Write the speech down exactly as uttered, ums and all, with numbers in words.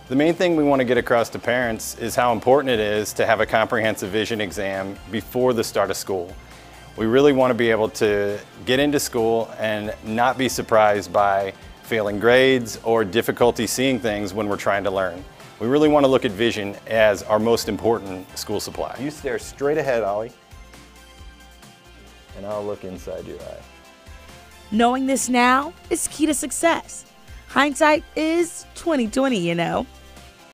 The main thing we want to get across to parents is how important it is to have a comprehensive vision exam before the start of school. We really want to be able to get into school and not be surprised by failing grades or difficulty seeing things when we're trying to learn. We really want to look at vision as our most important school supply. You stare straight ahead, Ollie, and I'll look inside your eye. Knowing this now is key to success. Hindsight is twenty twenty, you know.